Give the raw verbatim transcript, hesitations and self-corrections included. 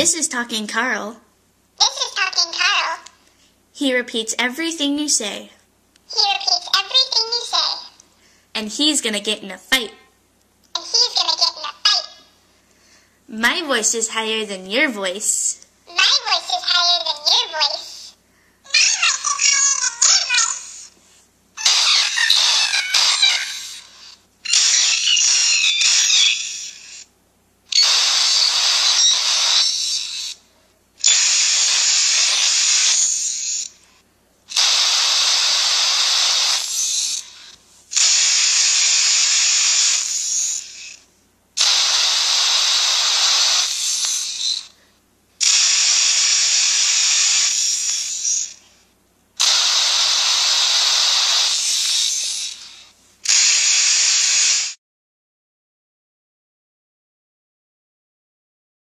This is Talking Carl. This is Talking Carl. He repeats everything you say. He repeats everything you say. And he's gonna get in a fight. And he's gonna get in a fight. My voice is higher than your voice.